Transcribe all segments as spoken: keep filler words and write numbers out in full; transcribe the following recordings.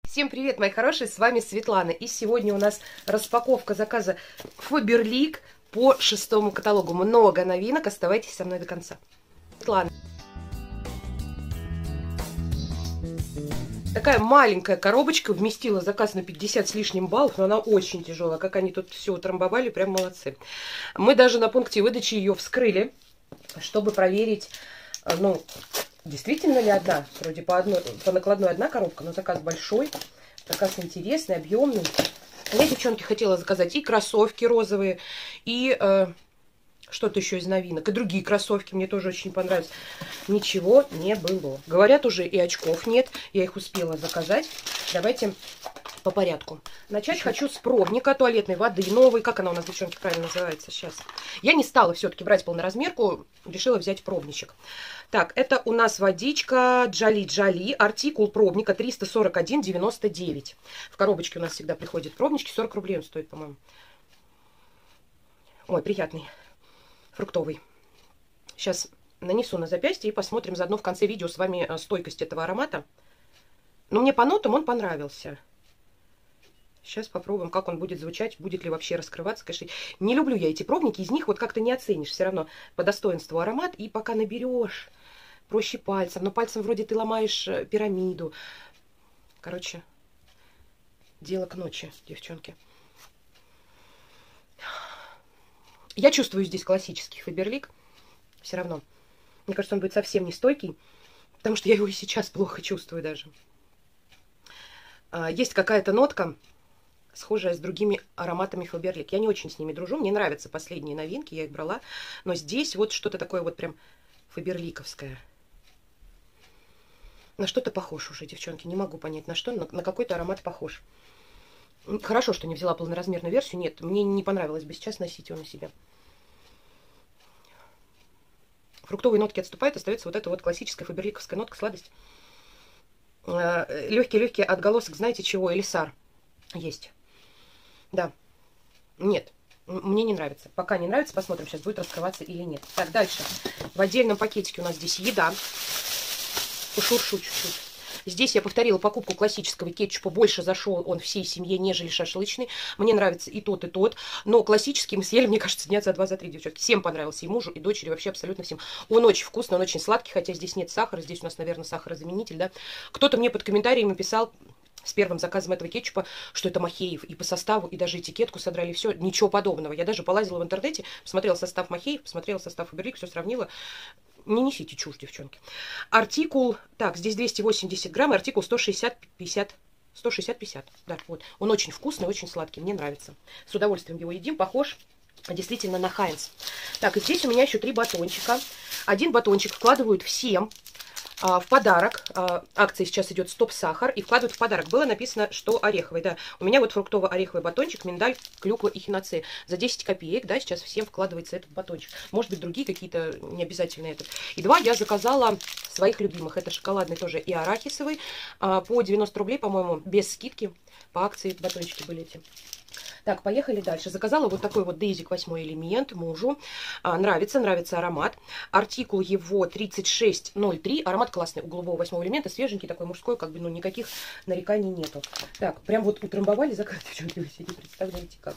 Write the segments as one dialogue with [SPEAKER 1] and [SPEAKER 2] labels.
[SPEAKER 1] Всем привет, мои хорошие, с вами Светлана. И сегодня у нас распаковка заказа Faberlic по шестому каталогу. Много новинок, оставайтесь со мной до конца. Светлана. Такая маленькая коробочка вместила заказ на пятьдесят с лишним баллов, но она очень тяжелая. Как они тут все утрамбовали, прям молодцы. Мы даже на пункте выдачи ее вскрыли, чтобы проверить, ну, действительно ли одна. Вроде по, одной, по накладной одна коробка, но заказ большой, заказ интересный, объемный. Я, девчонки, хотела заказать и кроссовки розовые, и э, что-то еще из новинок, и другие кроссовки мне тоже очень понравились. Ничего не было. Говорят, уже и очков нет, я их успела заказать. Давайте по порядку. Начать Еще. хочу с пробника туалетной воды новой. Как она у нас, девчонки, правильно называется сейчас? Я не стала все-таки брать полноразмерку, решила взять пробничек. Так, это у нас водичка Джоли-Джоли, артикул пробника триста сорок один девяносто девять. В коробочке у нас всегда приходят пробнички, сорок рублей он стоит, по-моему. Ой, приятный, фруктовый. Сейчас нанесу на запястье и посмотрим заодно в конце видео с вами стойкость этого аромата. Но мне по нотам он понравился. Сейчас попробуем, как он будет звучать, будет ли вообще раскрываться. Конечно, не люблю я эти пробники, из них вот как-то не оценишь все равно по достоинству аромат. И пока наберешь, проще пальцем. Но пальцем вроде ты ломаешь пирамиду. Короче, дело к ночи, девчонки. Я чувствую здесь классический Faberlic. Все равно. Мне кажется, он будет совсем не стойкий, потому что я его и сейчас плохо чувствую даже. Есть какая-то нотка, схожая с другими ароматами Faberlic. Я не очень с ними дружу. Мне нравятся последние новинки, я их брала. Но здесь вот что-то такое вот прям фаберликовское. На что-то похож уже, девчонки. Не могу понять, на что, на, на какой-то аромат похож. Хорошо, что не взяла полноразмерную версию. Нет, мне не понравилось бы сейчас носить его на себя. Фруктовые нотки отступают, остается вот эта вот классическая фаберликовская нотка, сладость. Легкий-легкий отголосок, знаете чего? Элисар есть. Да. Нет. Мне не нравится. Пока не нравится. Посмотрим, сейчас будет раскрываться или нет. Так, дальше. В отдельном пакетике у нас здесь еда. Пошуршу чуть-чуть. Здесь я повторила покупку классического кетчупа. Больше зашел он всей семье, нежели шашлычный. Мне нравится и тот, и тот. Но классический мы съели, мне кажется, дня за два, за три, девчонки. Всем понравился. И мужу, и дочери. Вообще абсолютно всем. Он очень вкусный, он очень сладкий. Хотя здесь нет сахара. Здесь у нас, наверное, сахарозаменитель, да. Кто-то мне под комментариями писал с первым заказом этого кетчупа, что это Махеев. И по составу, и даже этикетку содрали. Все, ничего подобного. Я даже полазила в интернете, посмотрела состав Махеев, посмотрела состав Faberlic, все сравнила. Не несите чушь, девчонки. Артикул, так, здесь двести восемьдесят грамм, артикул сто шестьдесят пятьдесят. сто шестьдесят пятьдесят, да, вот. Он очень вкусный, очень сладкий, мне нравится. С удовольствием его едим, похож действительно на Хайнц. Так, и здесь у меня еще три батончика. Один батончик вкладывают всем а, в подарок. А, акция сейчас идет «Стоп-сахар», и вкладывают в подарок. Было написано, что ореховый, да. У меня вот фруктово-ореховый батончик, миндаль, клюква и хиноцея. За десять копеек, да, сейчас всем вкладывается этот батончик. Может быть, другие какие-то, не обязательно этот. И два я заказала своих любимых. Это шоколадный тоже и арахисовый. А, по девяносто рублей, по-моему, без скидки. По акции батончики были эти. Так, поехали дальше. Заказала вот такой вот Дейзик восьмой элемент мужу. А, нравится, нравится аромат. Артикул его тридцать шесть ноль три. Аромат классный у голубого восьмого элемента. Свеженький такой, мужской, как бы, ну, никаких нареканий нету. Так, прям вот утрамбовали заказ, девчонки, вы себе не представляете, как.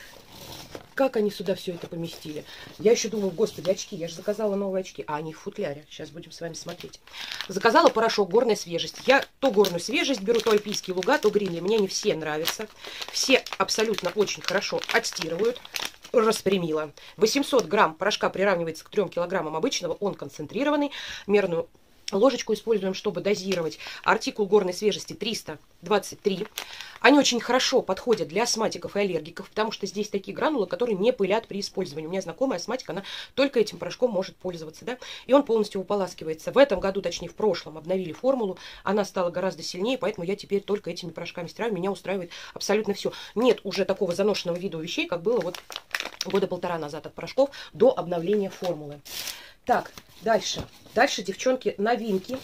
[SPEAKER 1] Как они сюда все это поместили? Я еще думаю, господи, очки, я же заказала новые очки. А они в футляре. Сейчас будем с вами смотреть. Заказала порошок «Горная свежесть». Я то горную свежесть беру, то альпийские луга, то гринли. Мне они все нравятся. Все абсолютно очень хорошо отстирывают. Распрямила. восемьсот грамм порошка приравнивается к трем килограммам обычного. Он концентрированный. Мерную ложечку используем, чтобы дозировать. Артикул «Горной свежести» триста двадцать три. Они очень хорошо подходят для астматиков и аллергиков, потому что здесь такие гранулы, которые не пылят при использовании. У меня знакомая астматик, она только этим порошком может пользоваться, да, и он полностью уполаскивается. В этом году, точнее в прошлом, обновили формулу, она стала гораздо сильнее, поэтому я теперь только этими порошками стираю, меня устраивает абсолютно все. Нет уже такого заношенного вида у вещей, как было вот года полтора назад от порошков до обновления формулы. Так, дальше. Дальше, девчонки, новинки.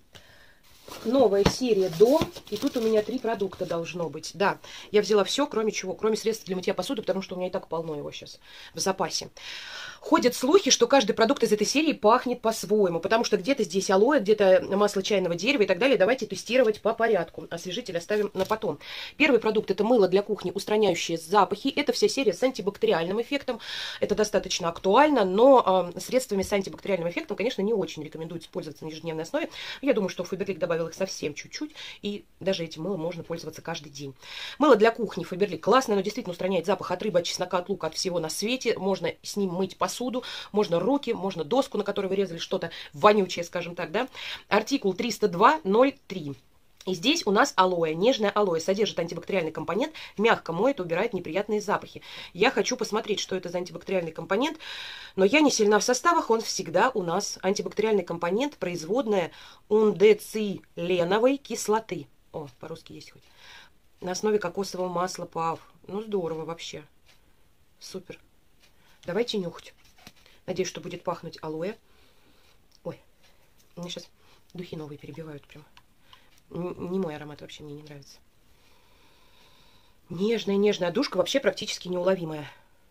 [SPEAKER 1] Новая серия «Дом». И тут у меня три продукта должно быть. Да, я взяла все, кроме чего? Кроме средств для мытья посуды, потому что у меня и так полно его сейчас в запасе. Ходят слухи, что каждый продукт из этой серии пахнет по-своему, потому что где-то здесь алоэ, где-то масло чайного дерева и так далее. Давайте тестировать по порядку. Освежитель оставим на потом. Первый продукт — это мыло для кухни, устраняющее запахи. Это вся серия с антибактериальным эффектом. Это достаточно актуально, но э, средствами с антибактериальным эффектом, конечно, не очень рекомендуется пользоваться на ежедневной основе. Я думаю, что Faberlic добавил их совсем чуть-чуть, и даже этим мылом можно пользоваться каждый день. Мыло для кухни Faberlic классное, но действительно устраняет запах от рыбы, от чеснока, от лука, от всего на свете. Можно с ним мыть посуду. Посуду, можно руки, можно доску, на которой вы резали что-то вонючее, скажем так, да. Артикул триста два ноль три. И здесь у нас алоэ, нежное алоэ, содержит антибактериальный компонент, мягко моет, убирает неприятные запахи. Я хочу посмотреть, что это за антибактериальный компонент, но я не сильна в составах, он всегда у нас антибактериальный компонент, производная ундециленовой кислоты. О, по-русски есть хоть. На основе кокосового масла ПАВ. Ну, здорово вообще. Супер. Давайте нюхать. Надеюсь, что будет пахнуть алоэ. Ой, мне сейчас духи новые перебивают прям. Не мой аромат, вообще мне не нравится. Нежная, нежная душка, вообще практически неуловимая.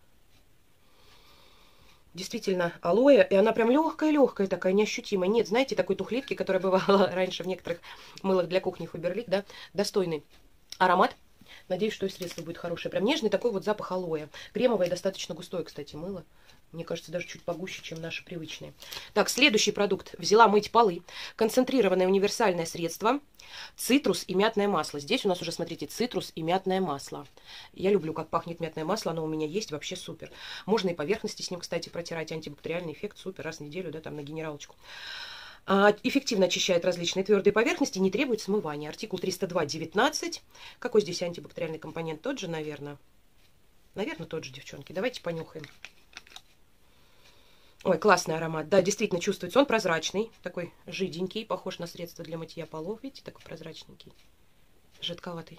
[SPEAKER 1] Действительно, алоэ, и она прям легкая-легкая такая, неощутимая. Нет, знаете, такой тухлитки, которая бывала раньше в некоторых мылах для кухни Faberlic, да, достойный аромат. Надеюсь, что и средство будет хорошее. Прям нежный такой вот запах алоэ. Кремовое, достаточно густое, кстати, мыло. Мне кажется, даже чуть погуще, чем наши привычные. Так, следующий продукт. Взяла мыть полы. Концентрированное универсальное средство. Цитрус и мятное масло. Здесь у нас уже, смотрите, цитрус и мятное масло. Я люблю, как пахнет мятное масло. Оно у меня есть, вообще супер. Можно и поверхности с ним, кстати, протирать. Антибактериальный эффект супер. Раз в неделю, да, там на генералочку. Эффективно очищает различные твердые поверхности, не требует смывания. Артикул триста два девятнадцать. Какой здесь антибактериальный компонент? Тот же, наверное. Наверное, тот же, девчонки. Давайте понюхаем. Ой, классный аромат. Да, действительно чувствуется. Он прозрачный, такой жиденький, похож на средство для мытья полов. Видите, такой прозрачненький, жидковатый.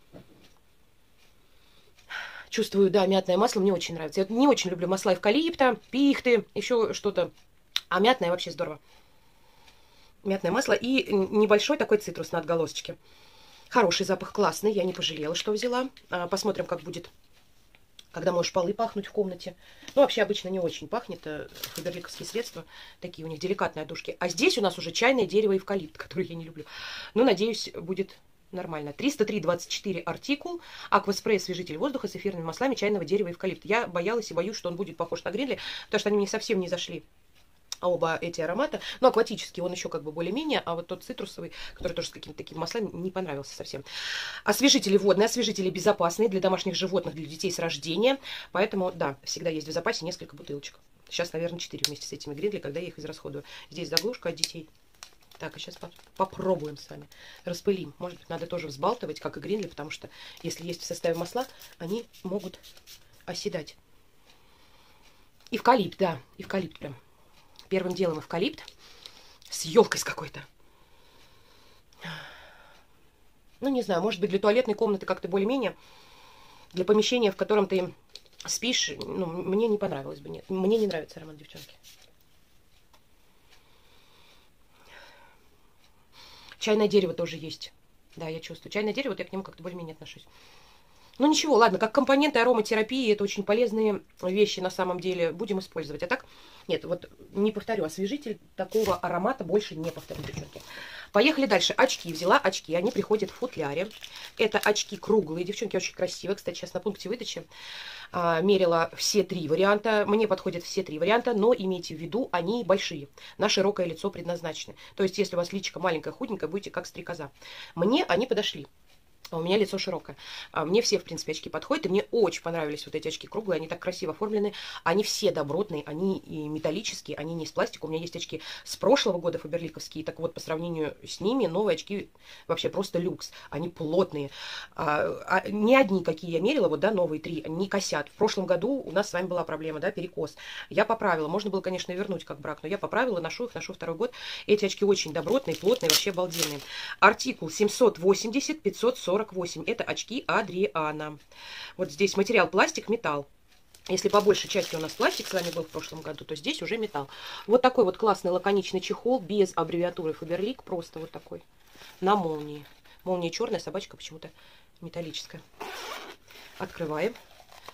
[SPEAKER 1] Чувствую, да, мятное масло мне очень нравится. Я не очень люблю масла эвкалипта, пихты, еще что-то. А мятное вообще здорово. Мятное масло и небольшой такой цитрус на отголосочке. Хороший запах, классный. Я не пожалела, что взяла. Посмотрим, как будет, когда можешь полы пахнуть в комнате. Ну, вообще, обычно не очень пахнет. Фаберликовские средства. Такие у них деликатные душки. А здесь у нас уже чайное дерево эвкалипт, которое я не люблю. Ну, надеюсь, будет нормально. триста три двадцать четыре артикул. Акваспрей, освежитель воздуха с эфирными маслами чайного дерева эвкалипт. Я боялась и боюсь, что он будет похож на Гринли, потому что они мне совсем не зашли. Оба эти аромата. Ну, акватический он еще как бы более-менее, а вот тот цитрусовый, который тоже с какими-то такими маслами, не понравился совсем. Освежители водные, освежители безопасные для домашних животных, для детей с рождения. Поэтому, да, всегда есть в запасе несколько бутылочек. Сейчас, наверное, четыре вместе с этими Гринли, когда я их израсходую. Здесь заглушка от детей. Так, а сейчас попробуем с вами. Распылим. Может быть, надо тоже взбалтывать, как и Гринли, потому что если есть в составе масла, они могут оседать. Эвкалипт, да, эвкалипт прям. Первым делом эвкалипт с елкой с какой-то. Ну, не знаю, может быть, для туалетной комнаты как-то более-менее. Для помещения, в котором ты спишь, ну, мне не понравилось бы. Нет, мне не нравится аромат, девчонки. Чайное дерево тоже есть. Да, я чувствую. Чайное дерево, вот я к нему как-то более-менее отношусь. Ну ничего, ладно, как компоненты ароматерапии, это очень полезные вещи на самом деле, будем использовать. А так, нет, вот не повторю, освежитель такого аромата больше не повторю, девчонки. Поехали дальше. Очки. Взяла очки, они приходят в футляре. Это очки круглые, девчонки, очень красивые. Кстати, сейчас на пункте выдачи а, мерила все три варианта. Мне подходят все три варианта, но имейте в виду, они большие. На широкое лицо предназначены. То есть, если у вас личико маленькое, худенькое, будете как стрекоза. Мне они подошли. А у меня лицо широкое. А мне все, в принципе, очки подходят. И мне очень понравились вот эти очки круглые. Они так красиво оформлены. Они все добротные. Они и металлические. Они не из пластика. У меня есть очки с прошлого года фаберликовские. Так вот, по сравнению с ними, новые очки вообще просто люкс. Они плотные. А, а, не одни, какие я мерила, вот, да, новые три, не косят. В прошлом году у нас с вами была проблема, да, перекос. Я поправила. Можно было, конечно, вернуть как брак, но я поправила, ношу их, ношу второй год. Эти очки очень добротные, плотные, вообще обалденные. Артикул семьсот восемьдесят пятьсот сорок восемь. Это очки Адриана. Вот здесь материал пластик, металл. Если по большей части у нас пластик с вами был в прошлом году, то здесь уже металл. Вот такой вот классный лаконичный чехол без аббревиатуры Faberlic. Просто вот такой. На молнии. Молния черная, собачка почему-то металлическая. Открываем.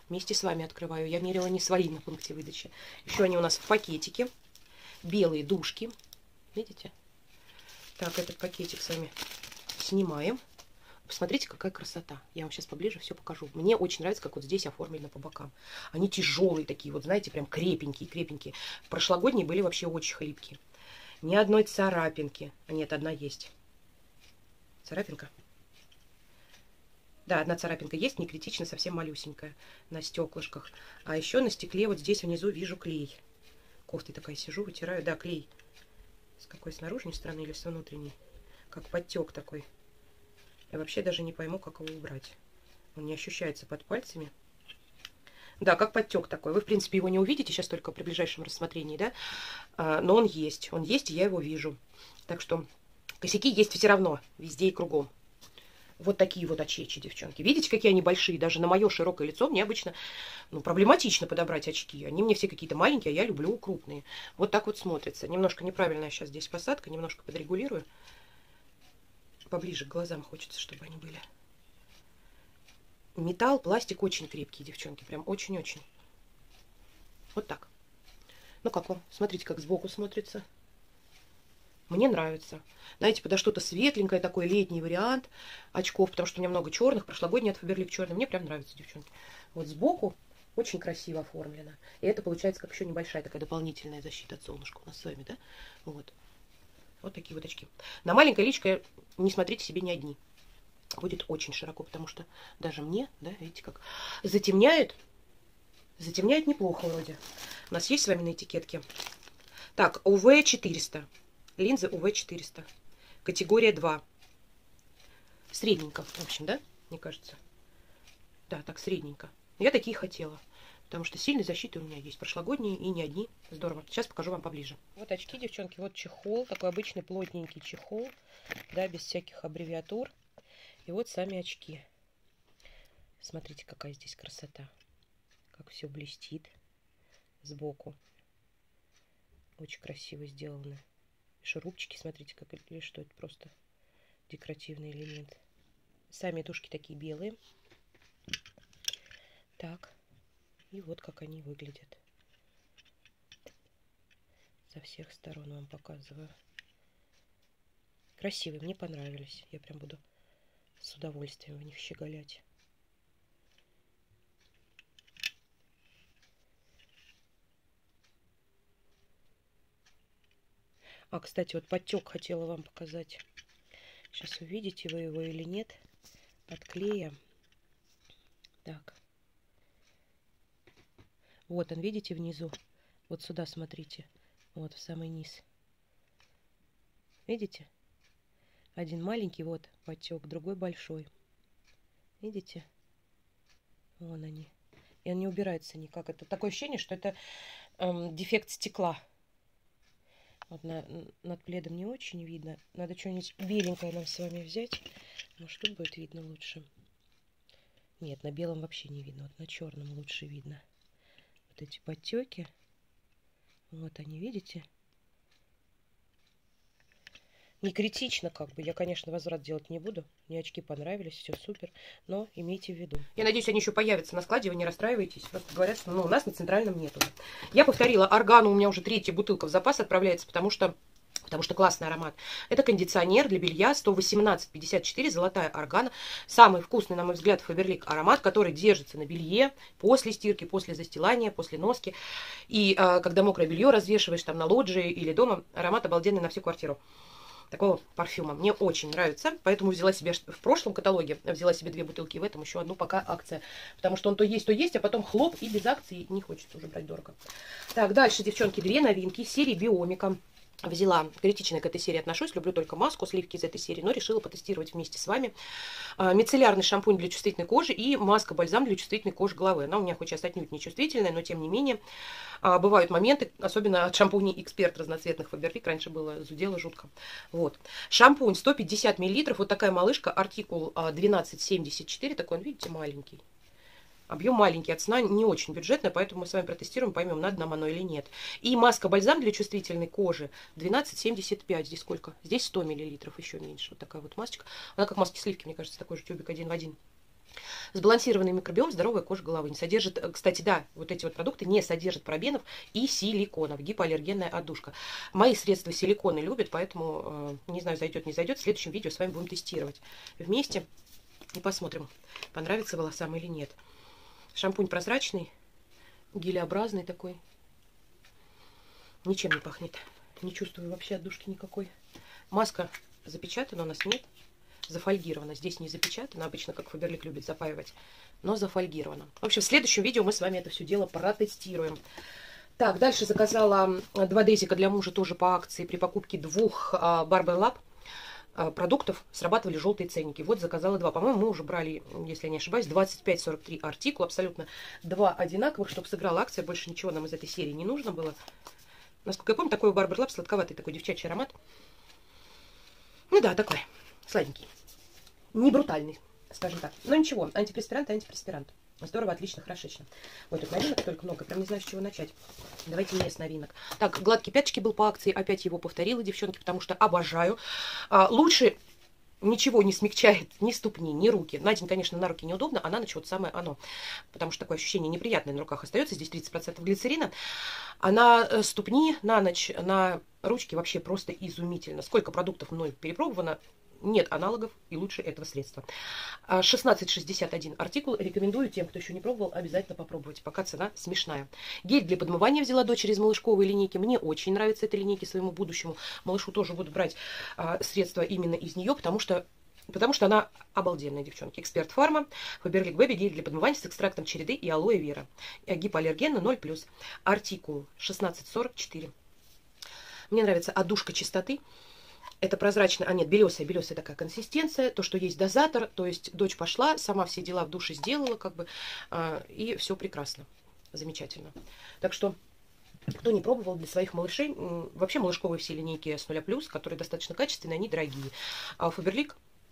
[SPEAKER 1] Вместе с вами открываю. Я мерила не свои на пункте выдачи. Еще они у нас в пакетике. Белые дужки. Видите? Так, этот пакетик с вами снимаем. Посмотрите, какая красота. Я вам сейчас поближе все покажу. Мне очень нравится, как вот здесь оформлено по бокам. Они тяжелые такие, вот знаете, прям крепенькие, крепенькие. Прошлогодние были вообще очень хлипкие. Ни одной царапинки. А нет, одна есть. Царапинка. Да, одна царапинка есть, не критично, совсем малюсенькая на стеклышках. А еще на стекле вот здесь внизу вижу клей. Кофтой такая сижу, вытираю. Да, клей. С какой, с наружной стороны или с внутренней? Как подтек такой. Я вообще даже не пойму, как его убрать. Он не ощущается под пальцами. Да, как подтек такой. Вы, в принципе, его не увидите сейчас только при ближайшем рассмотрении, да? А, но он есть. Он есть, и я его вижу. Так что косяки есть все равно. Везде и кругом. Вот такие вот очечи, девчонки. Видите, какие они большие? Даже на мое широкое лицо мне обычно ну, проблематично подобрать очки. Они мне все какие-то маленькие, а я люблю крупные. Вот так вот смотрится. Немножко неправильная сейчас здесь посадка. Немножко подрегулирую. Поближе к глазам хочется, чтобы они были. Металл, пластик очень крепкий, девчонки. Прям очень-очень. Вот так. Ну как вам? Смотрите, как сбоку смотрится. Мне нравится. Знаете, подо что-то светленькое, такой летний вариант очков, потому что у меня много черных. Прошлогодний от Faberlic черный. Мне прям нравится, девчонки. Вот сбоку очень красиво оформлено. И это получается как еще небольшая такая дополнительная защита от солнышка у нас с вами, да? Вот. Вот такие вот очки. На маленькое личико не смотрите себе ни одни. Будет очень широко, потому что даже мне, да, видите, как затемняет. Затемняет неплохо вроде. У нас есть с вами на этикетке. Так, У В четыреста. Линзы У В четыреста. Категория два. Средненько, в общем, да? Мне кажется. Да, так, средненько. Я такие хотела. Потому что сильной защиты у меня есть. Прошлогодние и не одни. Здорово. Сейчас покажу вам поближе. Вот очки, девчонки. Вот чехол. Такой обычный плотненький чехол. Да, без всяких аббревиатур. И вот сами очки. Смотрите, какая здесь красота. Как все блестит сбоку. Очень красиво сделано. Шурупчики, смотрите, как или что это просто декоративный элемент. Сами тушки такие белые. Так. И вот как они выглядят. Со всех сторон вам показываю. Красивые, мне понравились. Я прям буду с удовольствием в них щеголять. А, кстати, вот подтек хотела вам показать. Сейчас увидите вы его или нет. От клея. Так. Вот он, видите, внизу. Вот сюда смотрите. Вот, в самый низ. Видите? Один маленький, вот, потек, другой большой. Видите? Вон они. И он не убирается никак. Это такое ощущение, что это эм, дефект стекла. Вот на, над пледом не очень видно. Надо что-нибудь беленькое нам с вами взять. Может, тут будет видно лучше. Нет, на белом вообще не видно. Вот на черном лучше видно. Вот эти подтеки. Вот они, видите? Не критично как бы. Я, конечно, возврат делать не буду. Мне очки понравились, все супер. Но имейте в виду. Я надеюсь, они еще появятся на складе, вы не расстраивайтесь. Просто говорят, что ну, у нас на центральном нету. Я повторила, органу у меня уже третья бутылка в запас отправляется, потому что... Потому что классный аромат. Это кондиционер для белья сто восемнадцать пятьдесят четыре, золотая органа. Самый вкусный, на мой взгляд, Faberlic аромат, который держится на белье после стирки, после застилания, после носки. И а, когда мокрое белье развешиваешь там на лоджии или дома, аромат обалденный на всю квартиру. Такого парфюма. Мне очень нравится. Поэтому взяла себе в прошлом каталоге, взяла себе две бутылки, в этом еще одну пока акция. Потому что он то есть, то есть, а потом хлоп, и без акции не хочется уже брать дорого. Так, дальше, девчонки, две новинки серии Биомика. Взяла, критично к этой серии отношусь, люблю только маску, сливки из этой серии, но решила потестировать вместе с вами. Мицеллярный шампунь для чувствительной кожи и маска-бальзам для чувствительной кожи головы. Она у меня хоть сейчас отнюдь не чувствительная, но тем не менее бывают моменты, особенно от шампуней Эксперт разноцветных Faberlic, раньше было зудело жутко. Вот. Шампунь сто пятьдесят миллилитров, вот такая малышка, артикул двенадцать семьдесят четыре, такой он, видите, маленький. Объем маленький, а цена не очень бюджетная, поэтому мы с вами протестируем, поймем, надо нам оно или нет. И маска-бальзам для чувствительной кожи двенадцать семьдесят пять. Здесь сколько? Здесь сто миллилитров, еще меньше. Вот такая вот масочка. Она как маски сливки, мне кажется, такой же тюбик один в один. Сбалансированный микробиом, здоровая кожа головы. Не содержит, кстати, да, вот эти вот продукты не содержат парабенов и силиконов. Гипоаллергенная отдушка. Мои средства силиконы любят, поэтому э, не знаю, зайдет, не зайдет. В следующем видео с вами будем тестировать вместе и посмотрим, понравится волосам или нет. Шампунь прозрачный, гелеобразный такой. Ничем не пахнет. Не чувствую вообще отдушки никакой. Маска запечатана, у нас нет. Зафольгирована. Здесь не запечатана. Обычно, как Фаберлик любит запаивать. Но зафольгирована. В общем, в следующем видео мы с вами это все дело протестируем. Так, дальше заказала два дезика для мужа тоже по акции. При покупке двух Barber Lab продуктов срабатывали желтые ценники. Вот заказала два. По-моему, мы уже брали, если я не ошибаюсь, двадцать пять сорок три артикул. Абсолютно два одинаковых, чтобы сыграла акция. Больше ничего нам из этой серии не нужно было. Насколько я помню, такой у Barber Lab сладковатый такой девчачий аромат. Ну да, такой сладенький. Не брутальный, скажем так. Но ничего, антипреспирант, антипреспирант. Здорово, отлично, хорошечно. Ой, тут новинок только много, прям не знаю, с чего начать. Давайте не с новинок. Так, гладкие пяточки был по акции, опять его повторила, девчонки, потому что обожаю. А, лучше ничего не смягчает ни ступни, ни руки. На день, конечно, на руки неудобно, а на ночь вот самое оно. Потому что такое ощущение неприятное на руках остается. Здесь тридцать процентов глицерина. А на ступни, на ночь, на ручки вообще просто изумительно. Сколько продуктов мной перепробовано. Нет аналогов и лучше этого средства. шестнадцать шестьдесят один артикул. Рекомендую тем, кто еще не пробовал, обязательно попробовать. Пока цена смешная. Гель для подмывания взяла дочери из малышковой линейки. Мне очень нравится эта линейка своему будущему малышу. Тоже буду брать а, средства именно из нее, потому что Потому что она обалденная, девчонки. Эксперт Фарма, Фаберлик Бэби, гель для подмывания с экстрактом череды и алоэ вера. Гипоаллергенно ноль плюс. Артикул шестнадцать сорок четыре. Мне нравится отдушка чистоты. Это прозрачная, а нет, белесая, белесая такая консистенция, то, что есть дозатор, то есть дочь пошла, сама все дела в душе сделала, как бы, а, и все прекрасно, замечательно. Так что, кто не пробовал для своих малышей, вообще малышковые все линейки с нуля плюс, которые достаточно качественные, они дорогие. А Фаберлик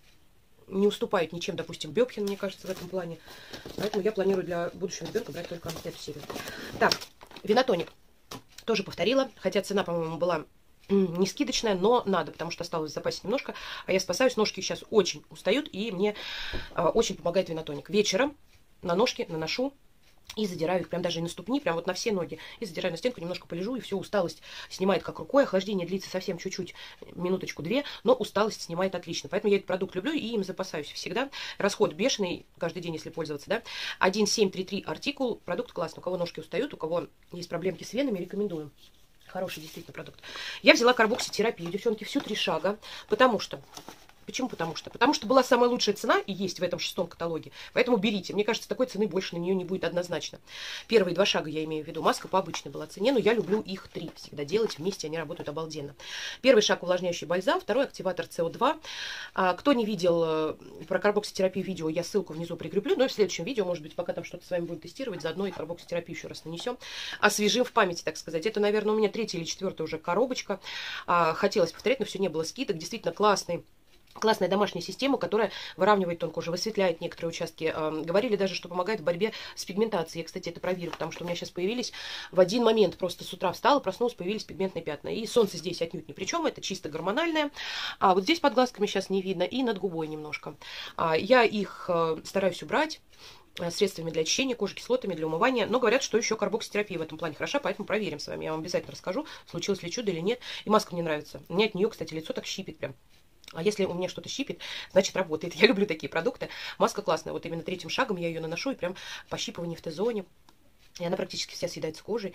[SPEAKER 1] не уступает ничем, допустим, Бёбхен, мне кажется, в этом плане. Поэтому я планирую для будущего ребенка брать только эту серию. Так, винотоник тоже повторила, хотя цена, по-моему, была не скидочная, но надо, потому что осталось в запасе немножко, а я спасаюсь, ножки сейчас очень устают, и мне а, очень помогает винотоник. Вечером на ножки наношу и задираю их, прям даже и на ступни, прям вот на все ноги, и задираю на стенку, немножко полежу, и все, усталость снимает как рукой, охлаждение длится совсем чуть-чуть, минуточку-две, но усталость снимает отлично, поэтому я этот продукт люблю и им запасаюсь всегда. Расход бешеный, каждый день, если пользоваться, да, один семь три три артикул, продукт классный, у кого ножки устают, у кого есть проблемки с венами, рекомендую. Хороший действительно продукт. Я взяла карбокситерапию, девчонки, всю три шага, потому что... Почему потому что? Потому что была самая лучшая цена и есть в этом шестом каталоге. Поэтому берите. Мне кажется, такой цены больше на нее не будет однозначно. Первые два шага я имею в виду. Маска по обычной была цене, но я люблю их три всегда делать. Вместе они работают обалденно. Первый шаг увлажняющий бальзам, второй активатор С О два. А, кто не видел про карбокситерапию видео, я ссылку внизу прикреплю. Но и в следующем видео, может быть, пока там что-то с вами будем тестировать, заодно и карбокситерапию еще раз нанесем. Освежим в памяти, так сказать. Это, наверное, у меня третья или четвертая уже коробочка. А, хотелось повторять, но все не было скидок. Действительно классный. Классная домашняя система, которая выравнивает тон кожи, высветляет некоторые участки. Э, говорили даже, что помогает в борьбе с пигментацией. Я, кстати, это проверю, потому что у меня сейчас появились в один момент, просто с утра встала, проснулась, появились пигментные пятна. И солнце здесь отнюдь ни при чем, это чисто гормональное. А вот здесь под глазками сейчас не видно, и над губой немножко. А, я их э, стараюсь убрать средствами для очищения кожи, кислотами для умывания. Но говорят, что еще карбокситерапия в этом плане хороша, поэтому проверим с вами. Я вам обязательно расскажу, случилось ли чудо или нет. И маска мне нравится. У меня от нее, кстати, лицо так щипит прям. А если у меня что-то щипит, значит работает. Я люблю такие продукты. Маска классная. Вот именно третьим шагом я ее наношу, и прям пощипывание в Т-зоне. И она практически вся съедается кожей.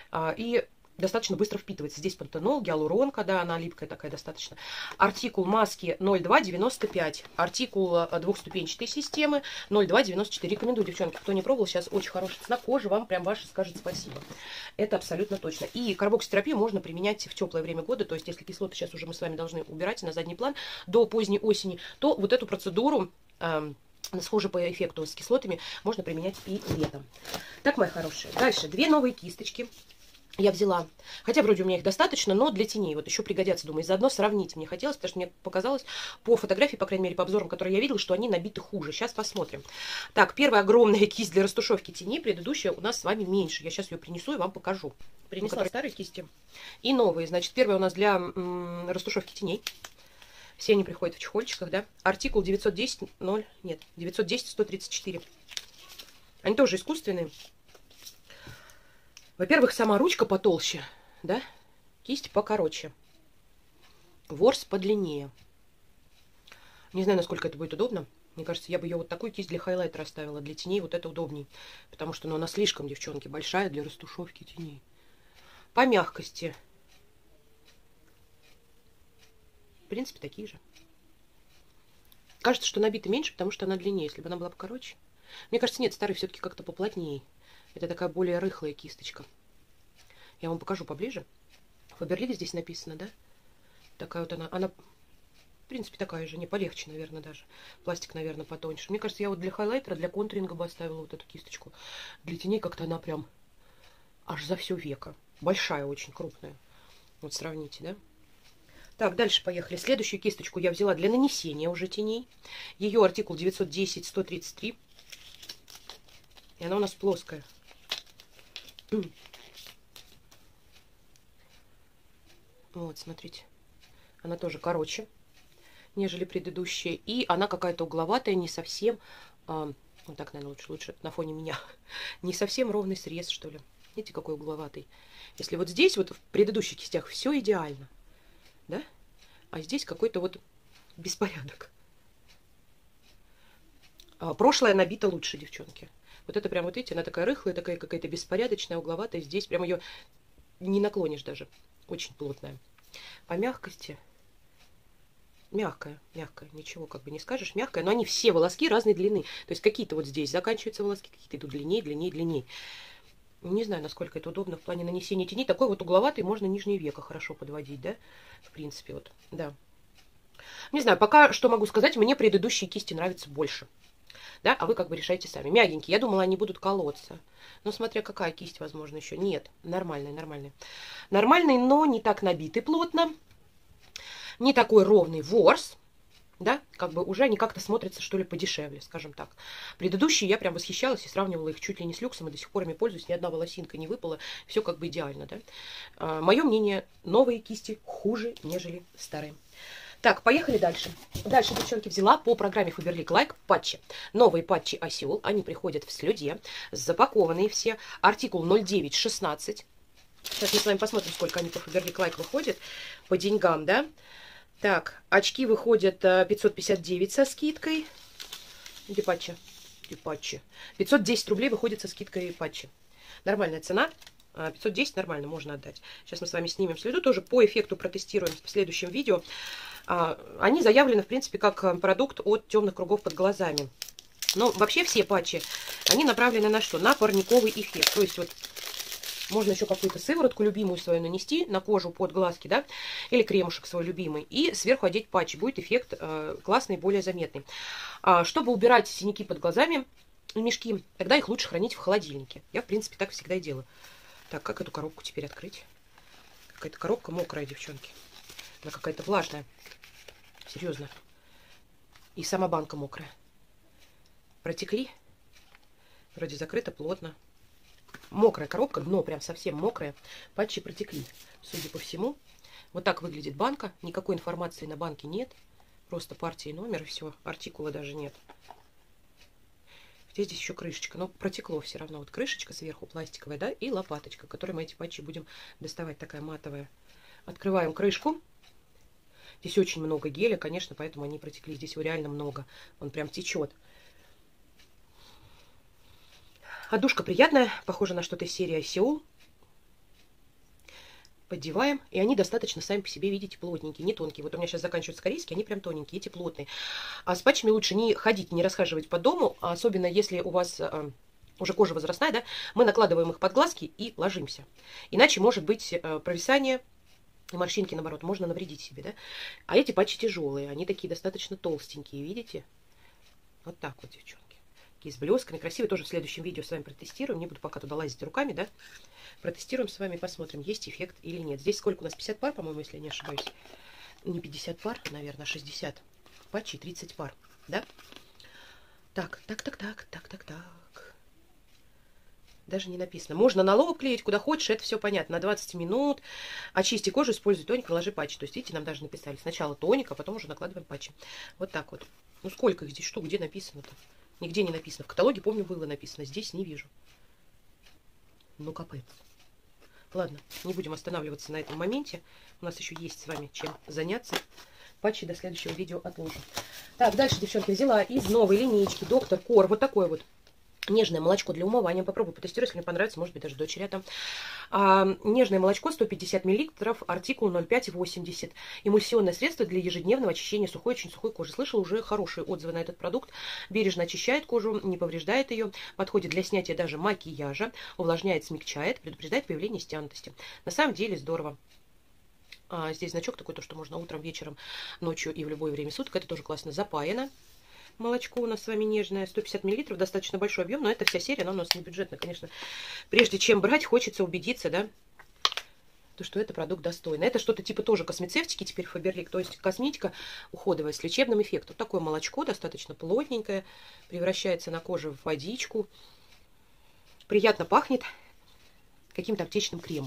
[SPEAKER 1] И достаточно быстро впитывается. Здесь пантенол, гиалуронка, да, она липкая такая достаточно. Артикул маски ноль два девяносто пять. Артикул двухступенчатой системы ноль два девяносто четыре. Рекомендую, девчонки, кто не пробовал, сейчас очень хорошая цена. Кожа вам прям ваша скажет спасибо. Это абсолютно точно. И карбокситерапию можно применять в теплое время года. То есть, если кислоты сейчас уже мы с вами должны убирать на задний план до поздней осени, то вот эту процедуру... Э, схоже по эффекту с кислотами можно применять и летом. Так, мои хорошие. Дальше. Две новые кисточки я взяла. Хотя вроде у меня их достаточно, но для теней. Вот еще пригодятся, думаю. Заодно сравнить мне хотелось, потому что мне показалось по фотографии, по крайней мере, по обзорам, которые я видела, что они набиты хуже. Сейчас посмотрим. Так, первая огромная кисть для растушевки теней. Предыдущая у нас с вами меньше. Я сейчас ее принесу и вам покажу. Принесла ну, старые кисти и новые. Значит, первая у нас для м, растушевки теней. Все они приходят в чехольчиках, да. Артикул девятьсот десять ноль, нет, девятьсот десять сто тридцать четыре. Они тоже искусственные. Во-первых, сама ручка потолще, да? Кисть покороче. Ворс подлиннее. Не знаю, насколько это будет удобно. Мне кажется, я бы ее вот такую кисть для хайлайтера оставила. Для теней вот это удобней. Потому что ну, она слишком, девчонки, большая для растушевки теней. По мягкости. В принципе, такие же. Кажется, что набита меньше, потому что она длиннее. Если бы она была покороче. Мне кажется, нет, старый все-таки как-то поплотнее. Это такая более рыхлая кисточка. Я вам покажу поближе. Фаберлик здесь написано, да? Такая вот она. Она, в принципе, такая же. Не, полегче, наверное, даже. Пластик, наверное, потоньше. Мне кажется, я вот для хайлайтера, для контуринга бы оставила вот эту кисточку. Для теней как-то она прям аж за все веко. Большая, очень крупная. Вот сравните, да? Так, дальше поехали. Следующую кисточку я взяла для нанесения уже теней. Ее артикул девятьсот десять сто тридцать три. И она у нас плоская. Вот, смотрите. Она тоже короче, нежели предыдущая. И она какая-то угловатая, не совсем... А, вот так, наверное, лучше, лучше на фоне меня. Не совсем ровный срез, что ли. Видите, какой угловатый. Если вот здесь, вот в предыдущих кистях, все идеально. Да? А здесь какой-то вот беспорядок. А, прошлая набита лучше, девчонки. Вот это прям, вот видите, она такая рыхлая, такая какая-то беспорядочная, угловатая. Здесь прям ее не наклонишь даже. Очень плотная. По мягкости. Мягкая, мягкая. Ничего как бы не скажешь. Мягкая. Но они все волоски разной длины. То есть какие-то вот здесь заканчиваются волоски, какие-то идут длиннее, длиннее, длиннее. Не знаю, насколько это удобно в плане нанесения теней. Такой вот угловатый можно нижнее веко хорошо подводить, да? В принципе, вот, да. Не знаю, пока что могу сказать, мне предыдущие кисти нравятся больше. Да, а вы как бы решайте сами. Мягенькие, я думала, они будут колоться. Но смотря какая кисть, возможно, еще. Нет, нормальные, нормальные. Нормальные, но не так набитый плотно. Не такой ровный ворс. Да, как бы уже они как-то смотрятся, что ли, подешевле, скажем так. Предыдущие я прям восхищалась и сравнивала их чуть ли не с люксом, и до сих пор ими пользуюсь, ни одна волосинка не выпала, все как бы идеально, да. А, мое мнение, новые кисти хуже, нежели старые. Так, поехали дальше. Дальше, девчонки, взяла по программе Faberlic Like патчи. Новые патчи Осел, они приходят в слюде, запакованные все, артикул ноль девять шестнадцать. Сейчас мы с вами посмотрим, сколько они по Faberlic Like выходят, по деньгам, да. Так, очки выходят пятьсот пятьдесят девять со скидкой. Где патчи? Где патчи? пятьсот десять рублей выходит со скидкой патчи. Нормальная цена. пятьсот десять нормально, можно отдать. Сейчас мы с вами снимем следу. Тоже по эффекту протестируем в следующем видео. Они заявлены, в принципе, как продукт от темных кругов под глазами. Но вообще все патчи, они направлены на что? На парниковый эффект. То есть вот можно еще какую-то сыворотку любимую свою нанести на кожу под глазки, да, или кремушек свой любимый, и сверху одеть патчи. Будет эффект э, классный, более заметный. А, чтобы убирать синяки под глазами, мешки, тогда их лучше хранить в холодильнике. Я, в принципе, так всегда и делаю. Так, как эту коробку теперь открыть? Какая-то коробка мокрая, девчонки. Она какая-то влажная. Серьезно. И сама банка мокрая. Протекли. Вроде закрыто, плотно. Мокрая коробка, дно прям совсем мокрое. Патчи протекли, судя по всему. Вот так выглядит банка. Никакой информации на банке нет. Просто партия и номер, и все. Артикула даже нет. Здесь, здесь еще крышечка. Но протекло все равно. Вот крышечка сверху пластиковая, да, и лопаточка, которой мы эти патчи будем доставать. Такая матовая. Открываем крышку. Здесь очень много геля, конечно, поэтому они протекли. Здесь его реально много. Он прям течет. Отдушка приятная, похожа на что-то из серии Осел. Поддеваем. И они достаточно сами по себе, видите, плотненькие, не тонкие. Вот у меня сейчас заканчиваются корейские, они прям тоненькие, эти плотные. А с патчами лучше не ходить, не расхаживать по дому, особенно если у вас э, уже кожа возрастная, да, мы накладываем их под глазки и ложимся. Иначе может быть э, провисание, и морщинки, наоборот, можно навредить себе, да. А эти патчи тяжелые, они такие достаточно толстенькие, видите? Вот так вот, девчонки. С блесками, красивые, тоже в следующем видео с вами протестируем. Не буду пока туда лазить руками, да. Протестируем с вами, посмотрим, есть эффект или нет. Здесь сколько у нас? пятьдесят пар, по-моему, если я не ошибаюсь. Не пятьдесят пар, наверное, а шестьдесят. Патчи, тридцать пар, да. Так, так, так, так, так, так, так. Даже не написано. Можно на лоб клеить, куда хочешь, это все понятно. На двадцать минут. Очисти кожу, используй тоник, наложи патчи. То есть, видите, нам даже написали. Сначала тоник, а потом уже накладываем патчи. Вот так вот. Ну, сколько их здесь штук, где написано-то? Нигде не написано. В каталоге, помню, было написано. Здесь не вижу. Ну, капец. Ладно, не будем останавливаться на этом моменте. У нас еще есть с вами чем заняться. Патчи до следующего видео отложим. Так, дальше, девчонки, взяла из новой линейки Доктор Кор. Вот такое вот нежное молочко для умывания. Попробую потестировать, если мне понравится, может быть, даже дочери там. А, нежное молочко сто пятьдесят миллилитров, артикул ноль пять восемьдесят. Эмульсионное средство для ежедневного очищения сухой, очень сухой кожи. Слышала уже хорошие отзывы на этот продукт. Бережно очищает кожу, не повреждает ее. Подходит для снятия даже макияжа. Увлажняет, смягчает, предупреждает появление стянутости. На самом деле здорово. А, здесь значок такой, то, что можно утром, вечером, ночью и в любое время суток. Это тоже классно запаяно. Молочко у нас с вами нежное, сто пятьдесят миллилитров, достаточно большой объем, но это вся серия, она у нас не бюджетная, конечно. Прежде чем брать, хочется убедиться, да, то, что это продукт достойный. Это что-то типа тоже космецевтики, теперь Фаберлик, то есть косметика уходовая с лечебным эффектом. Такое молочко, достаточно плотненькое, превращается на коже в водичку. Приятно пахнет каким-то аптечным кремом.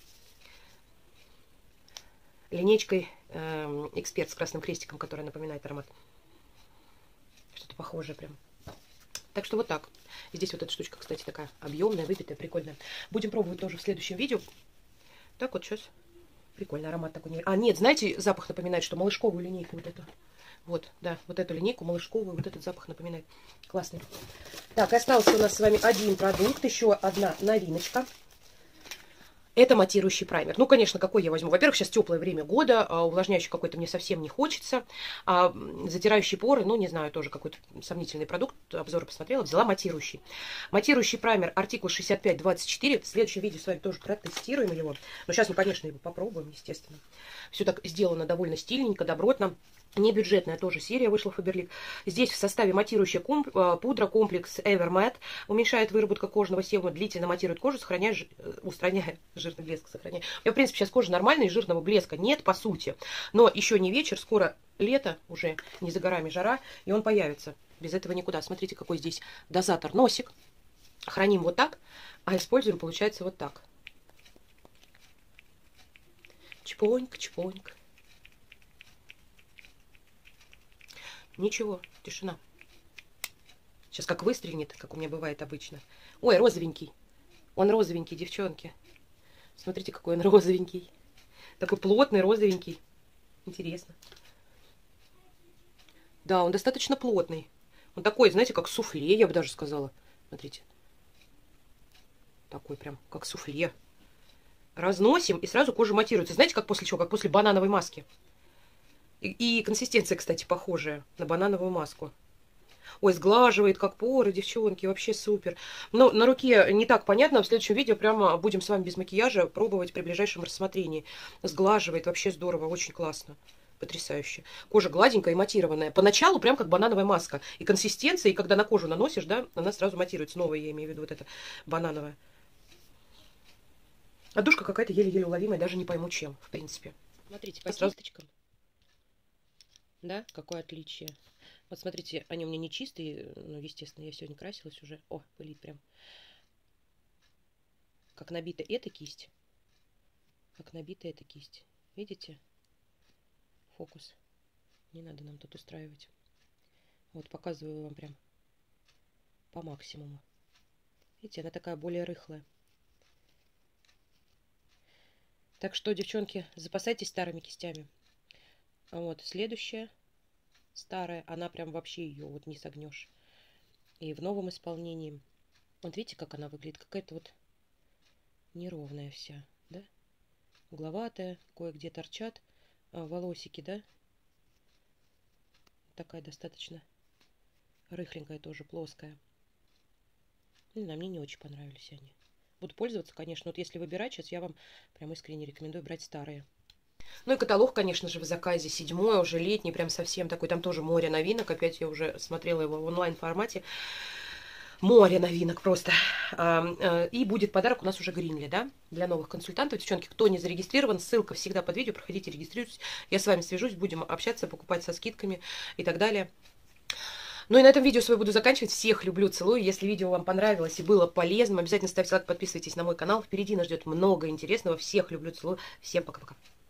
[SPEAKER 1] Линейкой э, Эксперт с красным крестиком, которая напоминает аромат. Что-то похожее прям. Так что вот так. Здесь вот эта штучка, кстати, такая объемная, выпитая, прикольная. Будем пробовать тоже в следующем видео. Так вот сейчас. Прикольный аромат такой. А, нет, знаете, запах напоминает, что малышковую линейку вот эту. Вот, да, вот эту линейку малышковую, вот этот запах напоминает. Классный. Так, остался у нас с вами один продукт, еще одна новиночка. Это матирующий праймер. Ну, конечно, какой я возьму? Во-первых, сейчас теплое время года, а увлажняющий какой-то мне совсем не хочется. А затирающий поры, ну, не знаю, тоже какой-то сомнительный продукт. Обзор посмотрела, взяла матирующий. Матирующий праймер, артикул шестьдесят пять двадцать четыре. В следующем видео с вами тоже протестируем его. Но сейчас мы, конечно, его попробуем, естественно. Все так сделано довольно стильненько, добротно. Не бюджетная тоже серия вышла Фаберлик. Здесь в составе матирующая комп, пудра комплекс Evermatte. Уменьшает выработку кожного себума, длительно матирует кожу, сохраняя, устраняя жирный блеск. Сохраняя. У меня, в принципе, сейчас кожа нормальная, и жирного блеска нет, по сути. Но еще не вечер, скоро лето, уже не за горами жара, и он появится. Без этого никуда. Смотрите, какой здесь дозатор. Носик. Храним вот так, а используем, получается, вот так. Чпоньк, чпоньк. Ничего, тишина. Сейчас как выстрелит, как у меня бывает обычно. Ой, розовенький. Он розовенький, девчонки. Смотрите, какой он розовенький. Такой плотный, розовенький. Интересно. Да, он достаточно плотный. Он такой, знаете, как суфле, я бы даже сказала. Смотрите. Такой прям, как суфле. Разносим, и сразу кожа матируется. Знаете, как после чего? Как после банановой маски. И, и консистенция, кстати, похожая на банановую маску. Ой, сглаживает, как поры, девчонки, вообще супер. Но на руке не так понятно. В следующем видео прямо будем с вами без макияжа пробовать при ближайшем рассмотрении. Сглаживает, вообще здорово, очень классно. Потрясающе. Кожа гладенькая и матированная. Поначалу прям как банановая маска. И консистенция, и когда на кожу наносишь, да, она сразу матируется. Новая, я имею в виду, вот эта банановая. А душка какая-то еле-еле уловимая, даже не пойму чем, в принципе. Смотрите, по кисточкам. Да, какое отличие. Вот смотрите, они у меня не чистые, ну, естественно, я сегодня красилась уже. О, пылит прям. Как набита эта кисть. Как набита эта кисть. Видите? Фокус. Не надо нам тут устраивать. Вот, показываю вам прям по максимуму. Видите, она такая более рыхлая. Так что, девчонки, запасайтесь старыми кистями. Вот, следующая старая, она прям вообще ее вот не согнешь. И в новом исполнении. Вот видите, как она выглядит? Какая-то вот неровная вся, да? Угловатая, кое-где торчат а, волосики, да? Такая достаточно рыхленькая тоже, плоская. Не знаю, мне не очень понравились они. Буду пользоваться, конечно. Вот если выбирать, сейчас я вам прям искренне рекомендую брать старые. Ну и каталог, конечно же, в заказе седьмой, уже летний, прям совсем такой. Там тоже море новинок. Опять я уже смотрела его в онлайн-формате. Море новинок просто. И будет подарок у нас уже Гринли, да, для новых консультантов. Девчонки, кто не зарегистрирован, ссылка всегда под видео. Проходите, регистрируйтесь. Я с вами свяжусь, будем общаться, покупать со скидками и так далее. Ну и на этом видео свое буду заканчивать. Всех люблю, целую. Если видео вам понравилось и было полезным, обязательно ставьте лайк, подписывайтесь на мой канал. Впереди нас ждет много интересного. Всех люблю, целую. Всем пока-пока.